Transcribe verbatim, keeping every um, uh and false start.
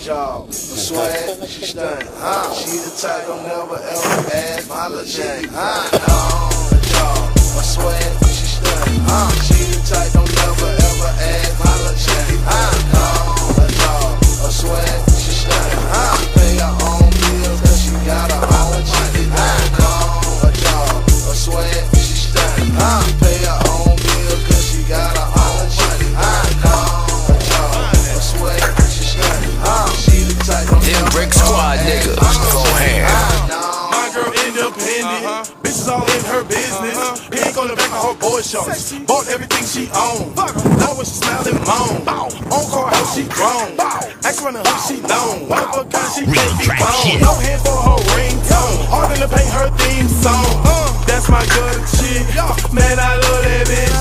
job, a swag, she stunning, huh? She the type don't never ever ask my little Jane, huh? On the job, a swag, she stunning, huh? She the type don't never ever ask my little Jane, huh? On the job, a swag, she stunning, huh? She pay her own bills cause she got her own money, huh? On the job, a swag, she stunning, huh? She pay her own bills cause she got her own money, huh? On the job, a swag, she stunning, huh? She the type don't Them Brick Squad niggas go ham. My girl independent, uh -huh. Bitches all in her business. Uh -huh. Pink on the back of her boy shorts. Bought everything she owned. Now when she smile and moan. On car house she grown. Ask around the hood she known. One of a kind she can't be bone. No hand for her ringtone. Hard to pay her theme song. Uh, that's my good chick. Man, I love that bitch.